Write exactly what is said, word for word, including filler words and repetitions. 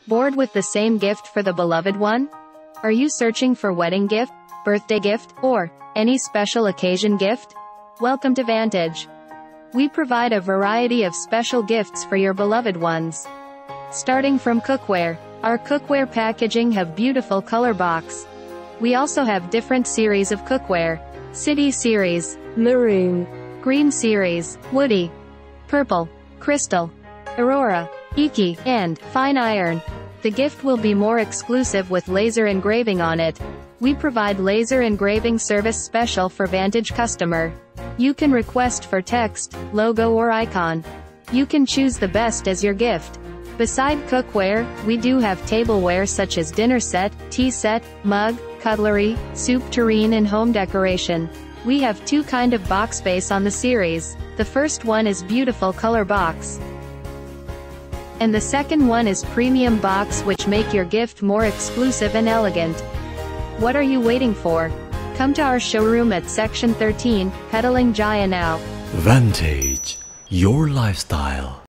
Bored with the same gift for the beloved one? Are you searching for wedding gift, birthday gift, or any special occasion gift? Welcome to Vantage. We provide a variety of special gifts for your beloved ones. Starting from cookware, our cookware packaging have beautiful color box. We also have different series of cookware: City Series, Maroon, Green Series, Woody, Purple, Crystal, Aurora, Iki, and Fine Iron. The gift will be more exclusive with laser engraving on it. We provide laser engraving service special for Vantage customer. You can request for text, logo or icon. You can choose the best as your gift. Beside cookware, we do have tableware such as dinner set, tea set, mug, cutlery, soup tureen and home decoration. We have two kind of box base on the series. The first one is beautiful color box, and the second one is premium box, which make your gift more exclusive and elegant. What are you waiting for? Come to our showroom at section thirteen, Petaling Jaya now. Vantage, your lifestyle.